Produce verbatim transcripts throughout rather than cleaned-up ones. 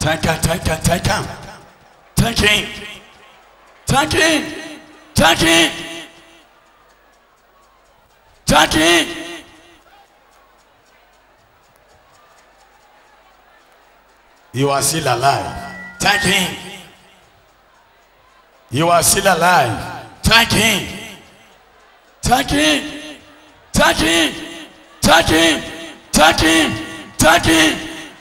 Thank him, thank him, thank him. Thank him. Thank him. Thank him. Thank him. You are still alive. Thank him. You are still alive. Thank him. Thank him. Thank him. Thank him. Thank him. Thank him.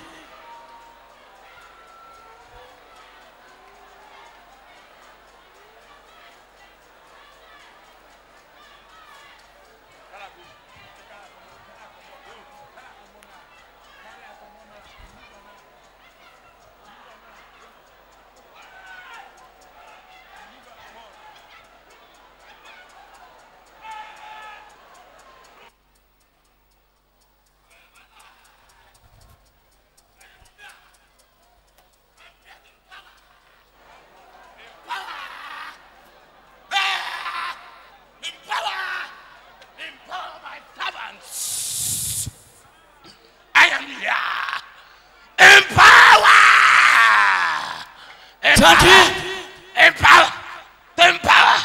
Thank you. Empower. Empower.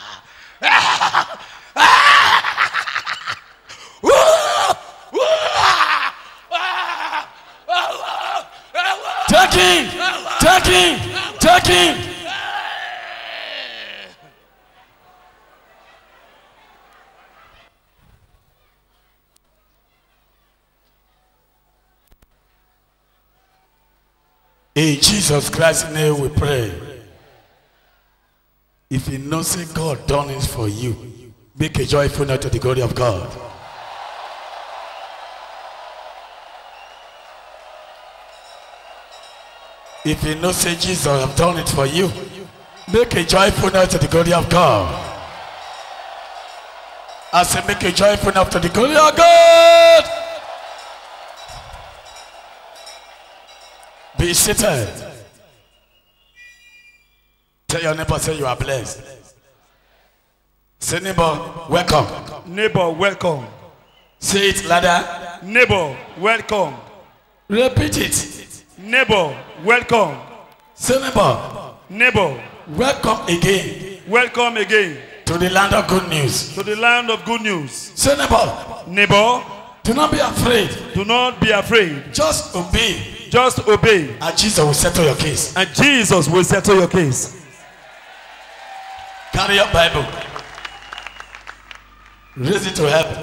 Take him. Take him. Take him. In Jesus Christ's name we pray. If you know say God done it for you, make a joyful noise to the glory of God. If you know say Jesus have done it for you, make a joyful noise to the glory of God. I say make a joyful noise to the glory of God. Be seated. Tell your neighbor, say you are blessed. Say neighbor, welcome. Neighbor, welcome. Say it louder. Neighbor, welcome. Repeat it. Neighbor, welcome. Say neighbor, Neighbor, welcome again. Welcome again. To the land of good news. To the land of good news. Say neighbor, Neighbor, do not be afraid. Do not be afraid. Just obey. Just obey. And Jesus will settle your case. And Jesus will settle your case. Carry your Bible. Raise it to heaven.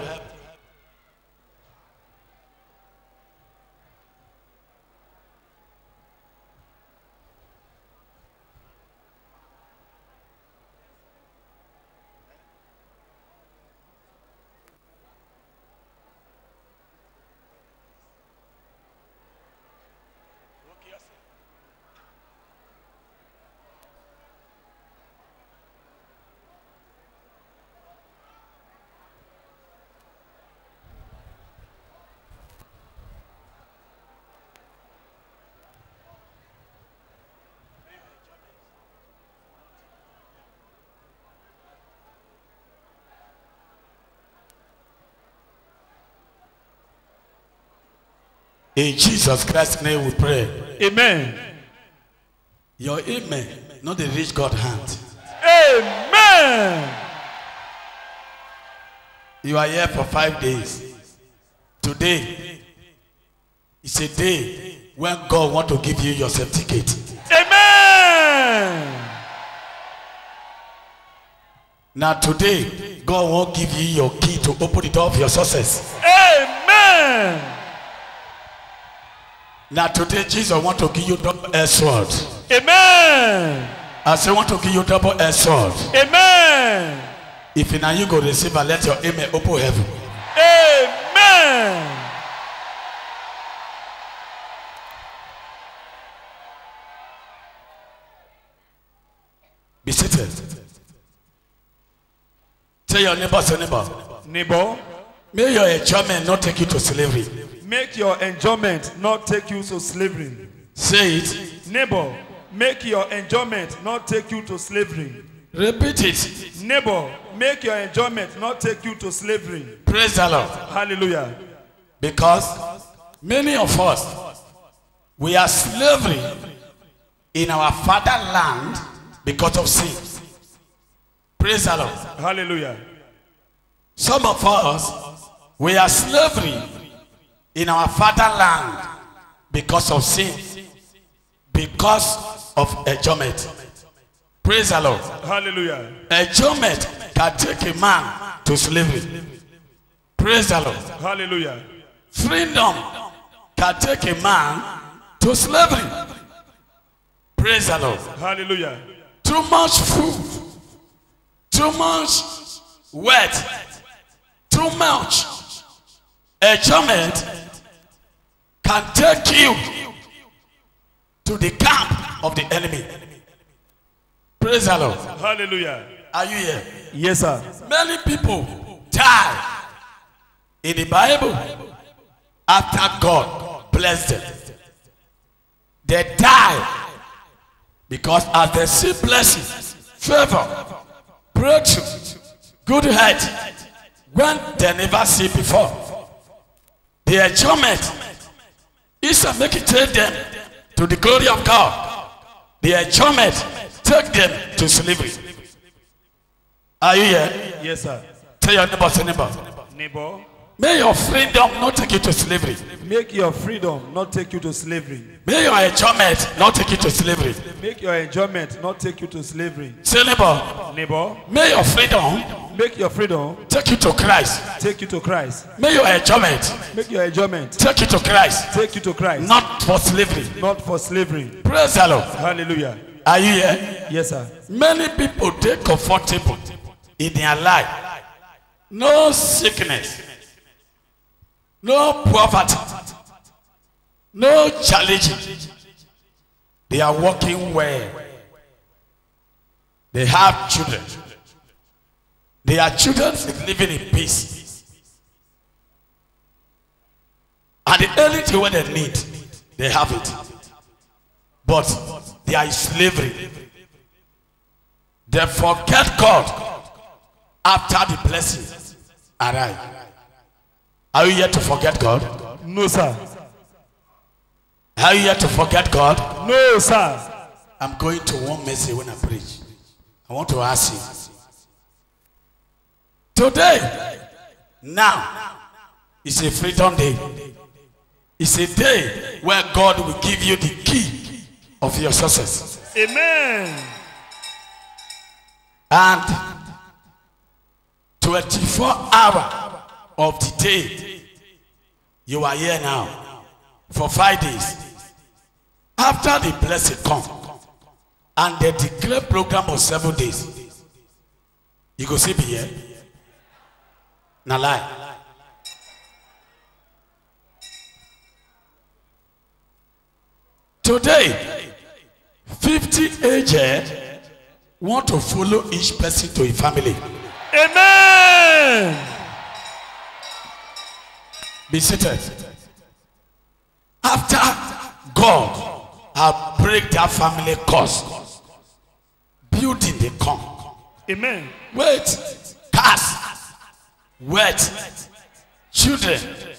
In Jesus Christ's name we pray. Amen. Your amen, not the rich God hand. Amen. You are here for five days. Today is a day when God wants to give you your certificate. Amen. Now today, God won't give you your key to open the door of your success. Amen. Now today, Jesus wants to give you double-edged sword. Amen. I say, want to give you double-edged sword. Amen. If now you go receive and let your amen open heaven. Amen. Be seated. Tell your neighbor, say neighbor. Neighbor, may your enjoyment not take you to slavery. Make your enjoyment not take you to slavery. Say it. Neighbor, make your enjoyment not take you to slavery. Repeat it. Neighbor, make your enjoyment not take you to slavery. Praise the Lord. Hallelujah. Because many of us, we are slavery in our fatherland because of sin. Praise the Lord. Hallelujah. Some of us, we are slavery in our fatherland because of sin, because of enjoyment. Praise the Lord. Hallelujah. Enjoyment can take a man to slavery. Praise the Lord. Hallelujah. Freedom can take a man to slavery. Praise the Lord. Hallelujah. Too much food, too much wet, too much enjoyment can take you to the camp of the enemy. Praise the Lord. Hallelujah. Are you here? Yes, sir. Many people die in the Bible after God blessed them. They die because as they see blessing, favor, breakthrough, good health, when they never see before, the enjoyment is to make it take them to the glory of God. The enjoyment take them to slavery. Are you here? Yes, sir. Tell your neighbor, say neighbor. Neighbor, May your freedom not take you to slavery. make your freedom not take you to slavery. May your enjoyment not take you to slavery. Make your enjoyment not take you to slavery. Say neighbor, Neighbor, may your freedom make your freedom take you to Christ. take you to Christ. May your enjoyment Make your enjoyment take you to Christ. take you to Christ. Not for slavery. Not for slavery. Praise the Lord. Hallelujah. Are you here? Yes, sir. Many people they comfortable in their life. No sickness. No poverty. No challenge. They are working well. They have children. Their children is living in peace. And the only thing what they need, they have it. But there is slavery. They forget God after the blessing arrive. Are you here to forget God? No, sir. Are you here to forget God? No, sir. I'm going to one message when I preach. I want to ask you. Today, now, is a freedom day. It's a day where God will give you the key of your success. Amen. And twenty-four hours of the day, you are here now for five days. After the blessing come, and they declare program of seven days, you go see be here. Now lie. Today, fifty agents want to follow each person to a family. Amen. Be seated. After God have break that family curse, building they come. Amen. Wait, cars, wait, children.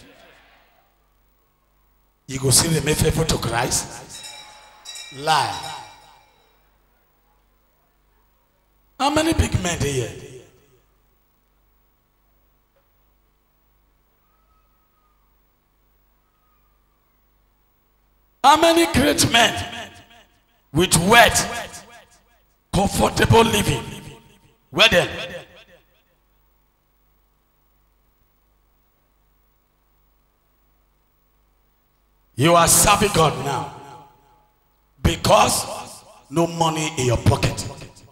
You go see them make faithful to Christ. Lie. How many big men are here? How many great men with wealth, comfortable living? Where then? You are serving God now because no money in your pocket.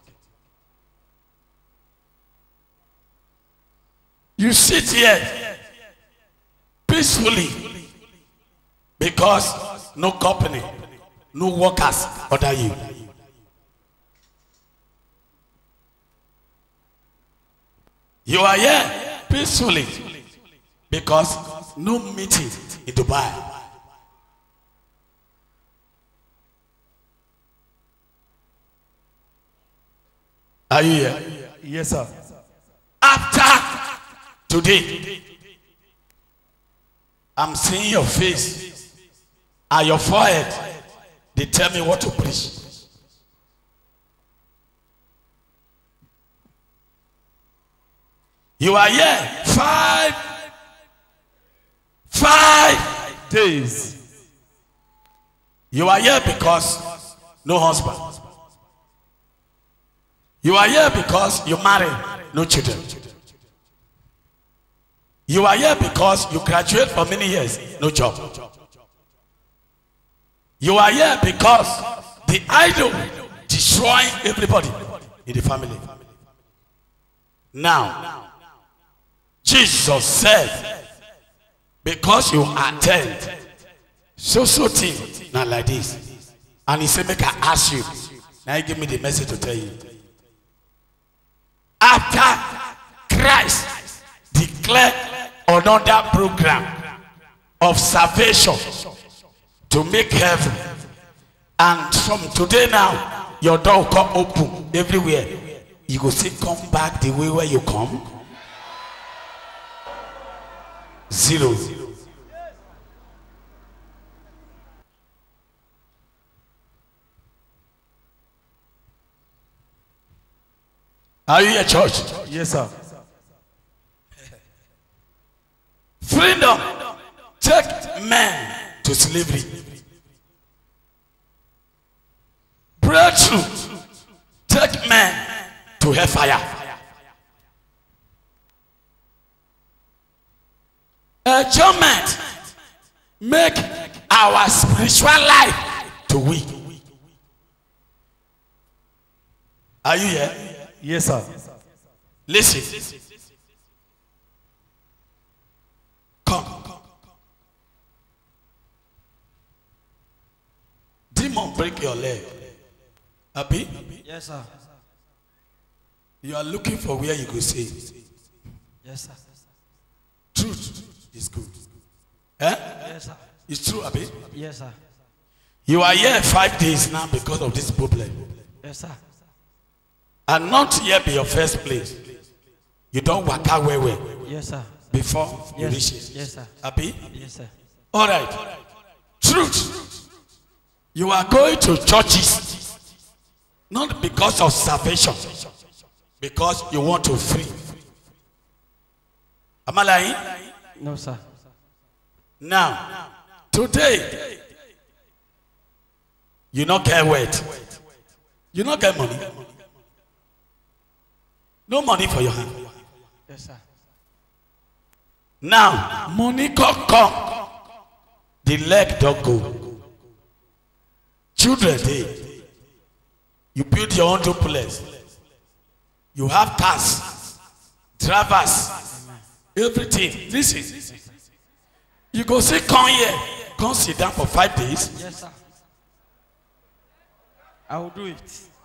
You sit here peacefully because no company, no workers under you. You are here peacefully because no meeting in Dubai. Are you here? Yes, sir. After today, I'm seeing your face and your forehead. They tell me what to preach. You are here five, five days. You are here because no husband. You are here because you married, no children. You are here because you graduate for many years, no job. You are here because the idol destroying everybody in the family. Now, Jesus said, because you attend so so thing not like this, and he said, make I ask you. Now he give me the message to tell you. After Christ declared another program of salvation to make heaven, and from today now your door will come open everywhere. You go see come back the way where you come. Zero. Are you here, church? Yes, sir. Freedom take men to slavery. Breakthrough take men to hellfire. Enjoyment make our spiritual life to weak. Are you here? Yes, sir. Listen. Come. Demon break your leg. Abi? Yes, sir. You are looking for where you go say. Yes, sir. Truth is good. Eh? Yes, sir. It's true, Abi? Yes, sir. You are here five days now because of this problem. Yes, sir. And not here be your first place. You don't work out well well. Yes, sir. Before you Yes. reach it. Yes, sir. Abi? Yes, sir. All right. Truth. You are going to churches not because of salvation, because you want to free. Am I lying? No, sir. Now, today, you not get wet. You not get money. No money for your hand. Yes, sir. Now, money come, come. The leg don't go. Children, they. You build your own duplex. You have cars, drivers, everything. Listen. You go say, come here. Come sit down for five days. Yes, sir. I will do it.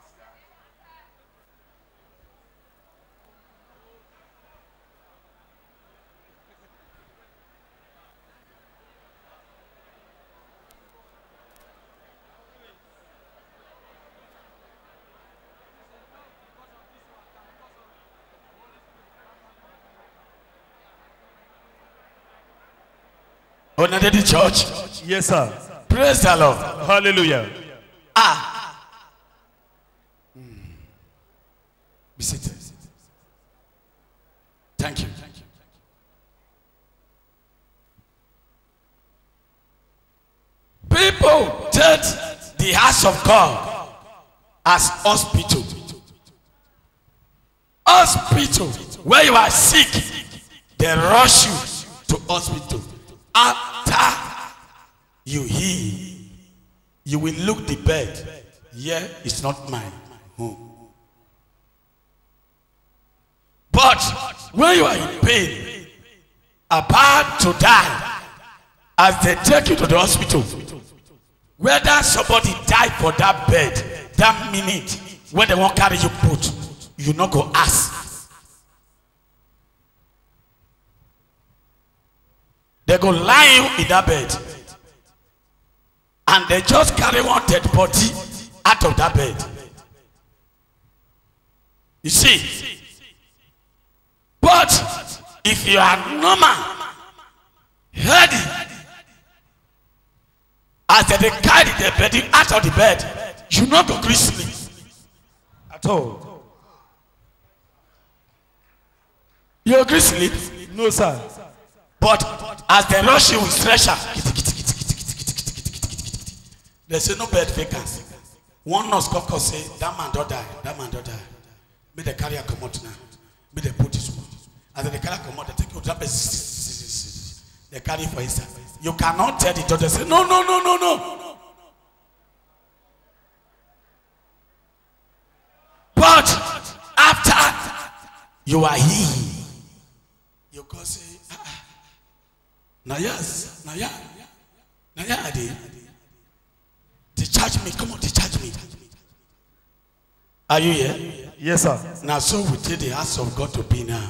Honored the church. Yes, sir. Praise the Lord. Hallelujah. Ah. Mm. Be seated. Thank you. People take the house of God as hospital. Hospital. Where you are sick, they rush you to hospital. After you heal, you will look the bed. Yeah, it's not mine. Home. But when you are in pain, about to die, as they take you to the hospital, whether somebody died for that bed, that minute, when they won't carry you put, you not go ask. They go lie you in that bed. And they just carry one dead body out of that bed. You see? But if you are normal, healthy, as they carry the body out of the bed, you not go to sleep at all. You agree sleep? No, sir. But as they rush you with stretcher, they say no bed vacants. One nurse come come say that man don't die, that man don't die. May the carrier come out now. May they put this one. As the carrier come out, they take you drop it. They carry for inside. You cannot tell the doctor say no, no, no, no, no. But after you are healed, you go say, ah, ah. Now yes, now yeah, now yeah, they discharge me. Come on, discharge me. Are you here? Yes, sir. Now so we take the house of God to be now.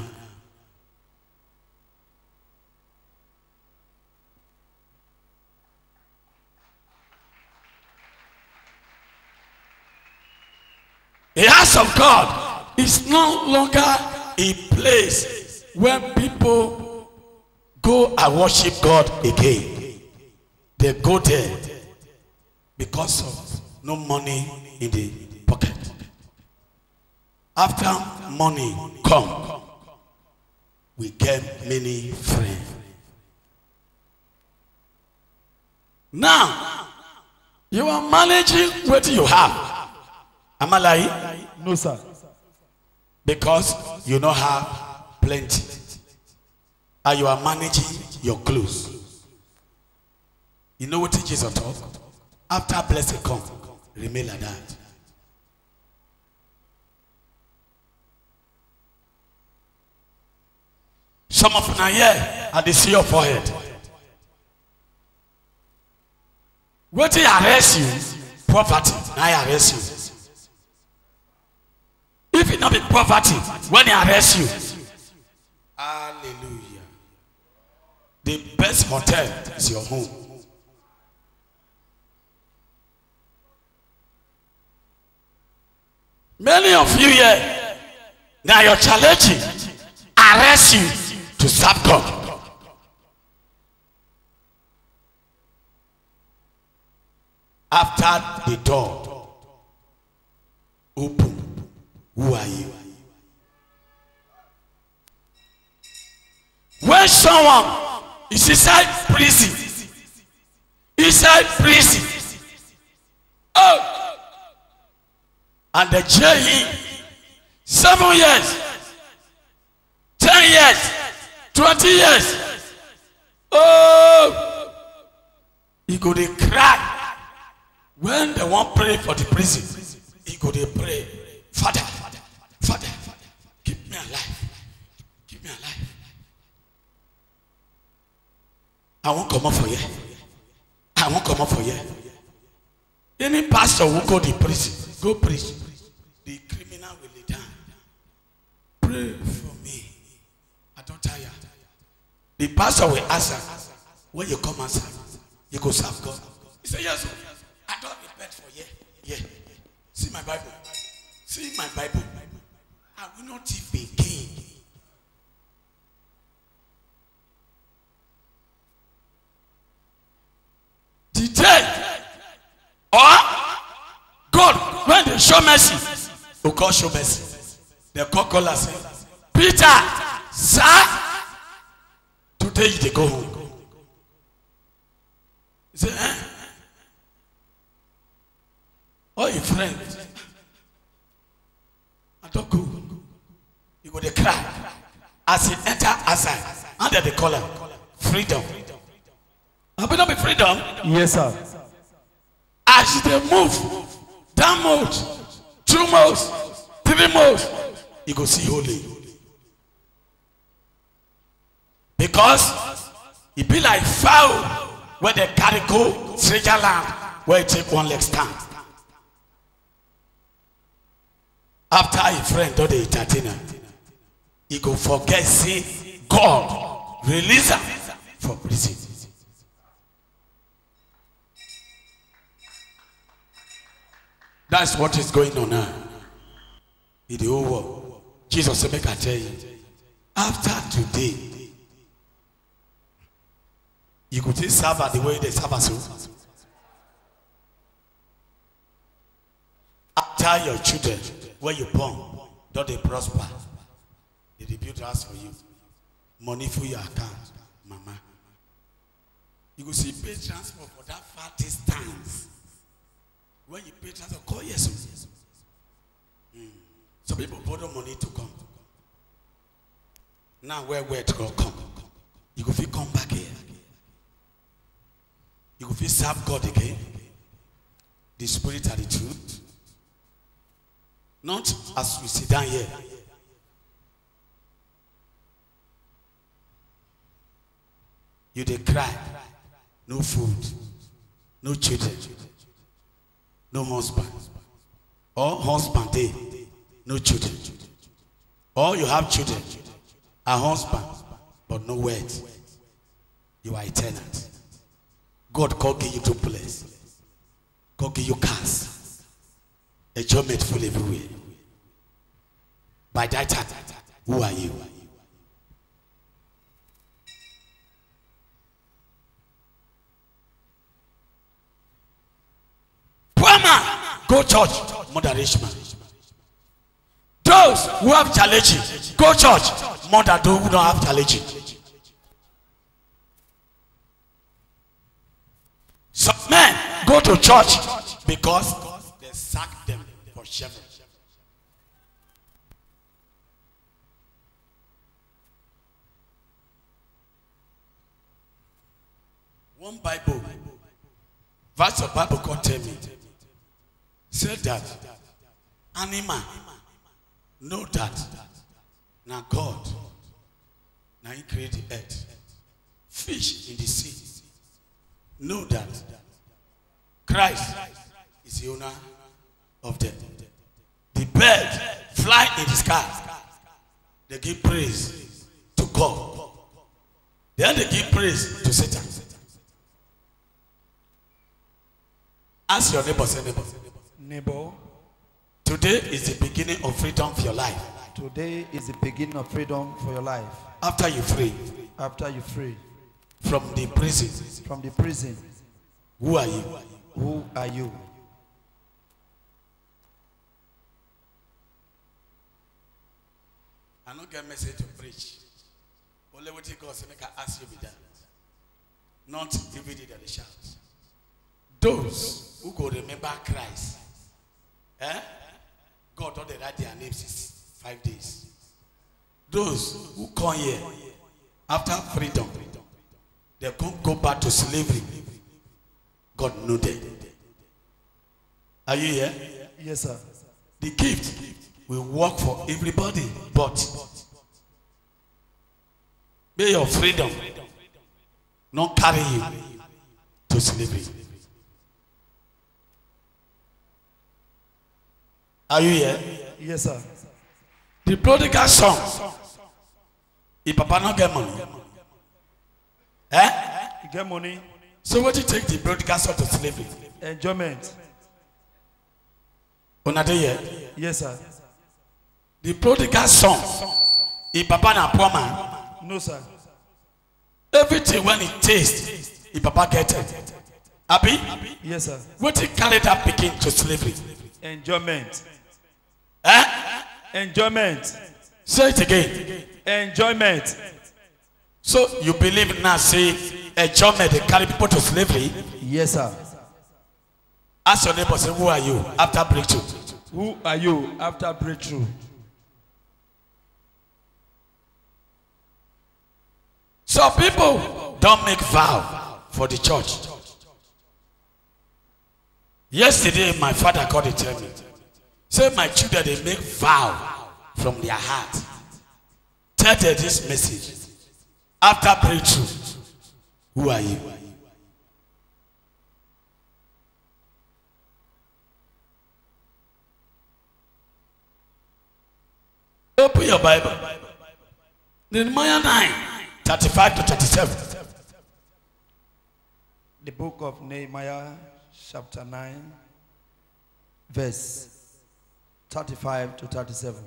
The house of God is no longer a place where people go and worship God again. They go there because of no money in the pocket. After money come, we get many friends. Now, you are managing what you have. Am I lying? No, sir. Because you don't have plenty. And you are managing your clothes. You know what Jesus talk? After blessing come, remain like that. Some of you are here and they see your forehead. What they arrest you? Poverty. Now I arrest you. If it not be poverty, when they arrest you, hallelujah. The best hotel is your home. Many of you here, now you're challenging, arrest you to serve God. After the door open, who are you? When someone is inside prison, inside prison, oh, and they jail him seven years, ten years, twenty years, oh, he go to cry. When they want pray for the prison, he go to pray. Father, Father, Father, Father, keep me alive. Keep me alive. I won't come up for you. I won't come up for you. Any pastor who go to prison, go preach. The criminal will lay down. Pray for me. I don't tire. The pastor will answer. When you come answer, you go serve God. He said, yes, I don't repent for you. Yeah. See my Bible. See my Bible. I will not thief again. The day or God, when they show mercy, will God show mercy. The call say, Peter, sir, today they go home. He said, eh? Oh, your friend. I don't go. You go to cry. As he enter outside, under the collar, freedom. Have it not be freedom? Yes, sir. As they move, down mode, two modes, three modes, you go see holy. Because it be like fowl where they carry go stranger land where it take one leg stand. After a friend do the entertainer, he go forget see God release him from prison. That's what is going on now in the whole world. Jesus said, make I tell you, after today, you could just serve at the way they serve us. After your children, where you born, don't they prosper? They rebuild house for you. Money for your account, mama. You go see pay transport for that far distance. When you pay transport, call yes. Mm. Some people borrow money to come. Now where where to go come? You go feel come back here. You go feel serve God again. The spirit and the truth. Not as we sit down here. You dey cry. No food. No children. No husband. Or husband dey. No children. Or you have children. A husband. But no word. You are a tenant. God can't give you to place. God give you cars. A job made full everywhere. By that time, who are you? Poor man, go church, moderation. Those who have challenges, go church, more than those who don't have challenges. Some men go to church because they sack them for shepherd. One Bible, verse of Bible God tell me, said that animal know that now God, now he created the earth, fish in the sea. Know that Christ is the owner of them. The bird fly in the sky. They give praise to God. Then they give praise to Satan. Ask your neighbor, say neighbor. Neighbor. Today is the beginning of freedom for your life. Today is the beginning of freedom for your life. After you free. After you free. From the prison. From the prison. Who are you? Who are you? I don't get a message to preach. Only what you God say make I ask you be that. Not every day that they shout. Those who go remember Christ. Eh? God don't write their names is five days. Those who come here after freedom. They can't go back to slavery. God knows them. Are you here? Yes, sir. The gift will work for everybody, but may your freedom not carry you to slavery. Are you here? Yes, sir. The prodigal son, if Papa not get money, eh? You get money. So what do you take the prodigal son to slavery? Enjoyment. Another year. Yes, sir. The prodigal son, if Papa na poor man. No, sir. Everything when he tastes, if Papa get it. Abi? Yes, sir. What he carry that picking to slavery? Enjoyment. Eh? Enjoyment. Say it again. Enjoyment. So you believe now, say, enjoyment they carry people to slavery? Yes, sir. Ask your neighbor, say, who are you after breakthrough? Who are you after breakthrough? So people don't make vow for the church. Yesterday, my father called to tell me, say my children, they make vow from their heart. Tell them this message. After breakthrough, who are you? Open your Bible. Nehemiah nine, thirty-five to thirty-seven. The book of Nehemiah, chapter nine, verse thirty-five to thirty-seven.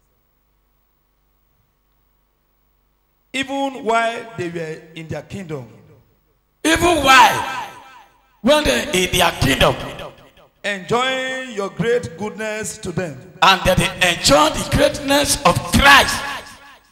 Even while they were in their kingdom, Even while when they in their kingdom, enjoying your great goodness to them, and that they enjoy the greatness of Christ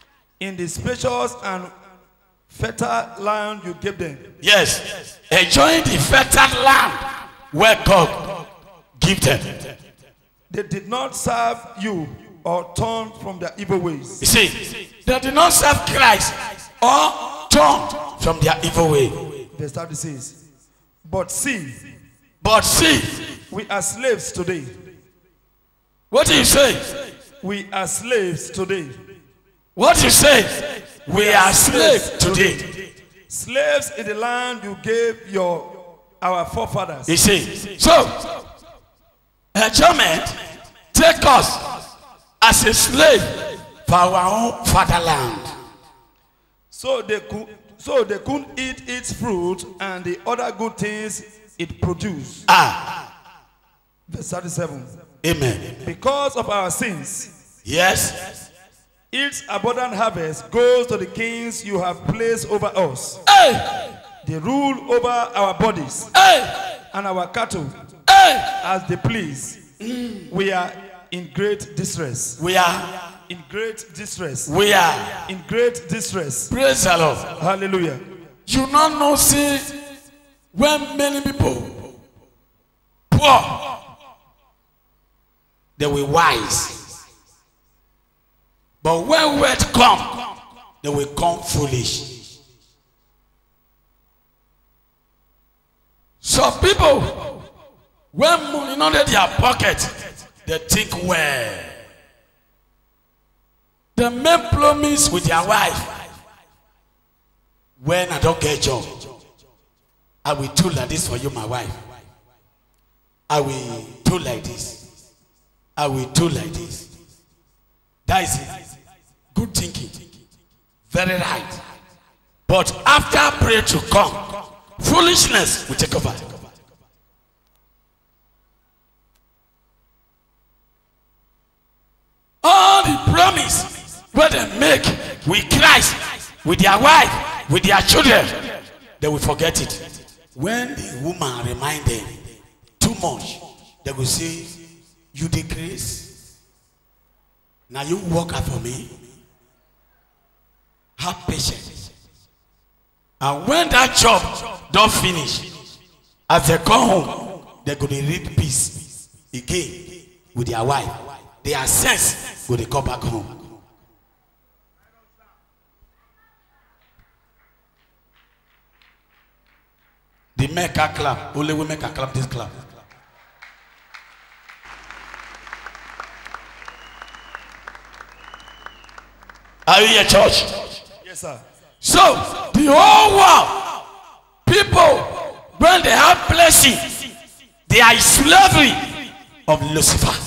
in the spacious and fertile land you gave them. Yes. Enjoying the fertile land where God give them. They did not serve you or turn from their evil ways. You see, they did not serve Christ or turn from their evil way. Verse thirty says, but see, But see, we are slaves today. what do you say? We are slaves today. What you say? We are slaves today. Slaves in the land you gave your our forefathers. You see, so enjoyment take us as a slave for our own fatherland. So they could so they couldn't eat its fruit and the other good things it produced. Ah, Verse thirty-seven. amen. Because of our sins, Yes. its abundant harvest goes to the kings you have placed over us. Hey, They rule over our bodies hey, and our cattle hey. as they please. We are in great distress. We are, In great distress. we are. In great distress. Praise the Lord. Hallelujah. You not know, see, when many people poor, they will wise. But when word come, they will come foolish. So people, when money not in their pocket, they think well. They make promise with their wife. When I don't get a job, I will do like this for you, my wife. I will do like this. I will do like this. That is it. Good thinking. Very right. But after prayer to come, foolishness will take over. All the promise where they make with Christ, with their wife, with their children, they will forget it. When the woman remind them too much, they will say, you decrease. Now you work out for me. Have patience. And when that job don't finish, as they come home, they're going to read peace again with their wife. Their sense when they come back home. The men can clap. Only women can clap this clap. Are you here, church? Yes, sir. So, the whole world, people, when they have blessing, they are in slavery of Lucifer.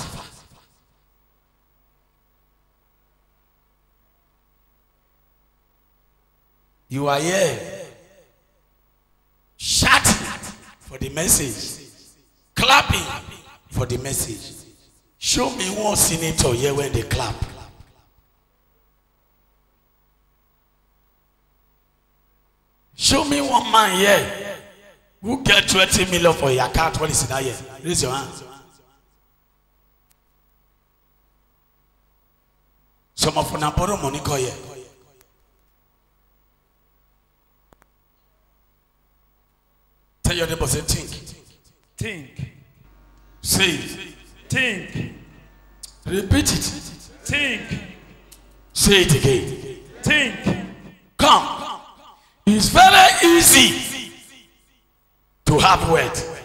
You are here shouting for the message, clapping for the message. Show me one senator here when they clap. Show me one man here who get twenty million for your account when he's in that year. Raise your hand. Some of them borrow money go here. Tell your neighbor, say think. Think. Say, Think. repeat it. Think. Say it again. Think. Come. It's very easy to have wealth.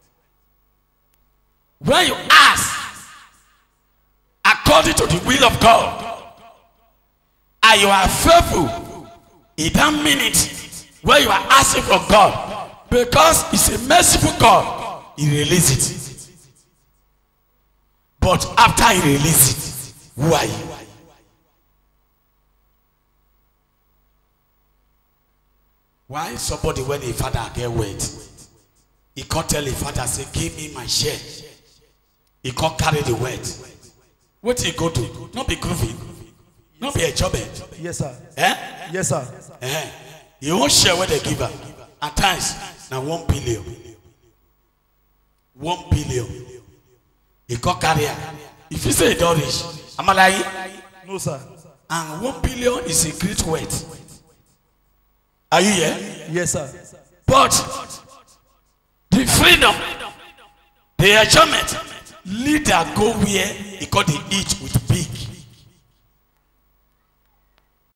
When you ask according to the will of God, and you are faithful in that minute where you are asking for God, because it's a merciful God, He releases it. But after He releases it, who are you? Why somebody when a father get wet, he can't tell a father, say, give me my share. He can't carry the weight. What he go do? Not be groovy. Not be a job. Yes, sir. Eh? Yes, sir. Eh? He won't share what they give her. At times, now one billion. One billion. He can't carry her. If you say he don't rich, am I lying? No, sir. And one billion is a great wealth. Are you here? Yes, sir. But the freedom, the enjoyment, leader go where he got the eat with big.